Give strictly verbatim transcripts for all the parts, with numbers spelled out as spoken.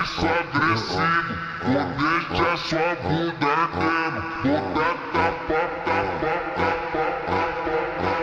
isso agressivo, vou deixar sua bunda ardendo. Vou dar tapa, tapa, tapa, tapa.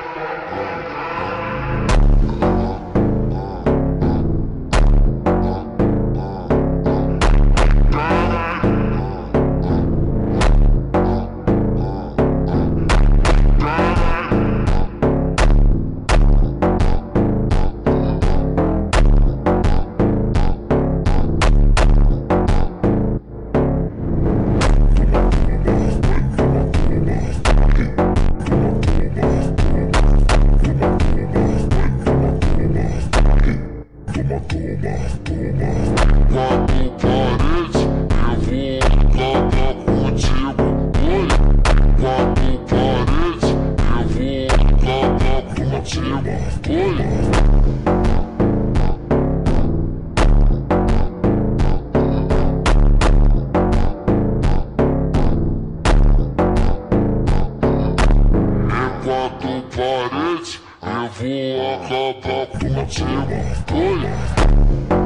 Quatro paredes, eu vou acabar contigo. Oi, quatro paredes, eu vou acabar contigo. Oi. Quatro paredes, eu vou acabar contigo. Oi.